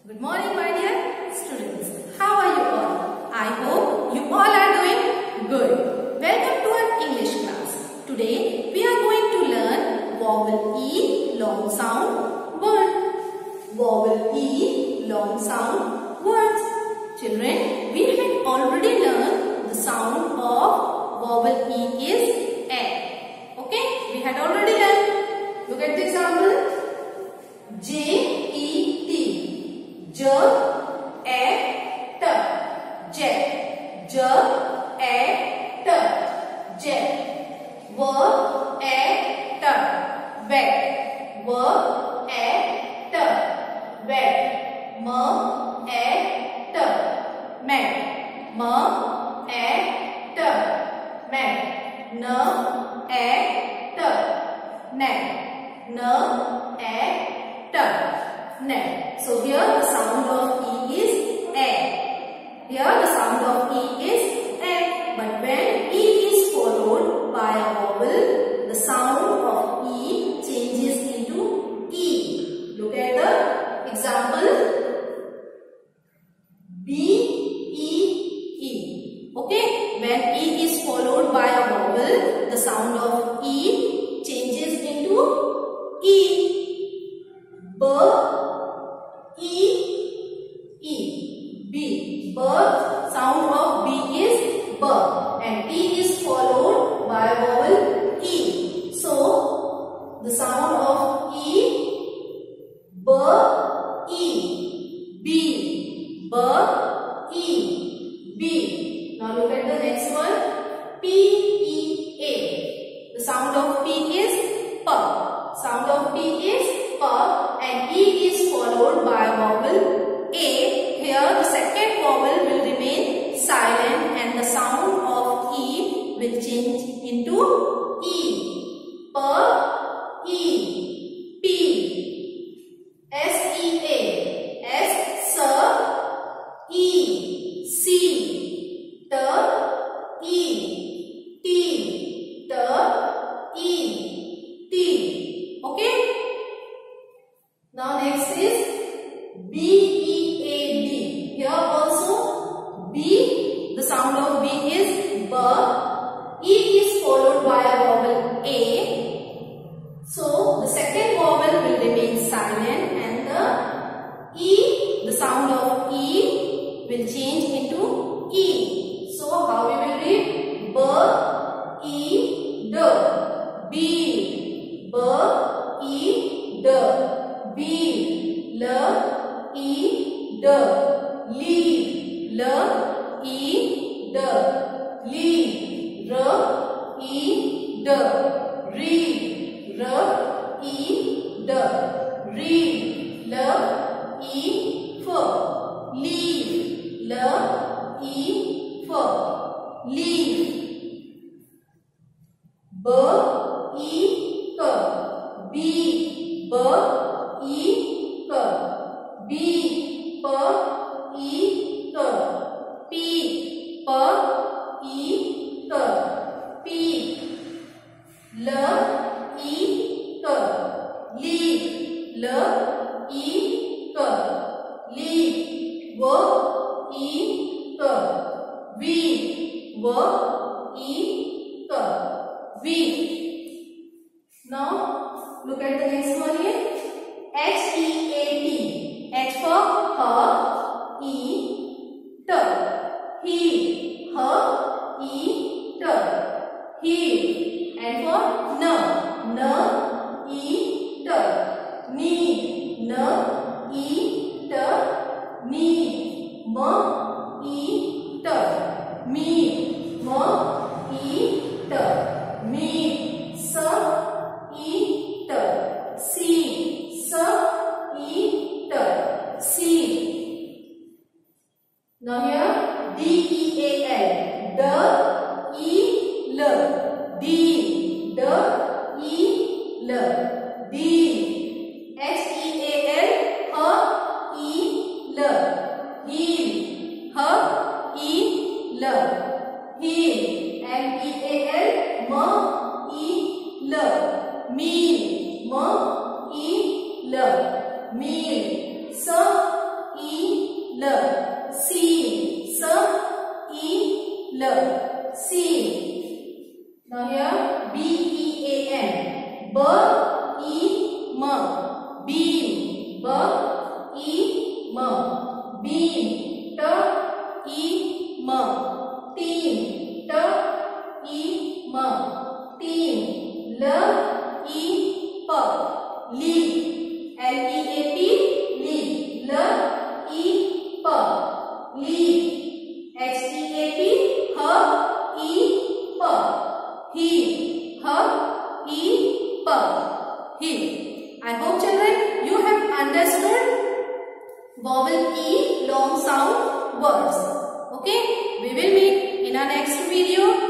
Good morning, my dear students. How are you all? I hope you all are doing good. Welcome to our English class. Today we are going to learn vowel E long sound word. Vowel E long sound words. Children, we have already learned the sound of vowel E is A. Okay? We had already learned. Look at the example. J-E-T. J-E-T. Jet. J-E-T. Jet. V-E-T. Vet. V-E-T. Vet. M-E-T. Mat. M-E-T. Mat. N-E-T. Net. N-E-T. Net. So here the sound of E is A. Here the sound of E is A. But when E is followed by a vowel, the sound of E changes into E. Look at the example. B-E-E. Okay? When E is followed by a vowel, the sound of E changes into E. B-E-E. B. Bird. Sound of B is B. And E is followed by vowel E. So, the sound of E, B-E. B. B-E. B. Now look at the next one. P-E-A. The sound of P is P. Sound of P is P and E is followed by vowel A. Here the second vowel will remain silent and the sound of E will change into E. P, E, P, S-E-A, S, E, C, T, E, T, E, T. Okay? Now next is B-E-A-D. Here also B, the sound of B is B. E is followed by a vowel A. So the second vowel will remain silent and the E, the sound of E will change into E. So how we will read? B-E-D. B. B-E-D. B, L, E, D, lead, L, E, D, lead, R, E, D, read, R, E, D, read, L, E, F, leave, L, E, F, leave, B, E, K, B, B, E, K, B, P, E, K, P, P, E, K, P, L, E, K, lead, L, E, K, lead, V, E, K, V, E, K, V. Now look at the next one here. H-E-A-T. H for her, E, T. He, her, E, T. He. And for N. N, E, T. Need. N, E, T. Need. M, E, T. Meet. M, E, T. Meet. S, E, T. See. S-E-T. See. Now here D-E-A-L. D-E-L. D. D-E-L. D. H-E-A-L. H-E-L. Heel. H-E-L. Heel. M-E-A-L. M-E-L. Meal. M-E-L. Meal. S-E Seen. Now here B-E-A-N. B-E-M. Beam. B-E-M. Beam. T-E-M. Team. T-E-M. Team. L-E-P. Leap. L-E-A-P. Leap. L-E-P. Leap. H-E-A-P. H-E-P. Heap. H-E-P. Heap. I hope children you have understood vowel E long sound words. Okay, we will meet in our next video.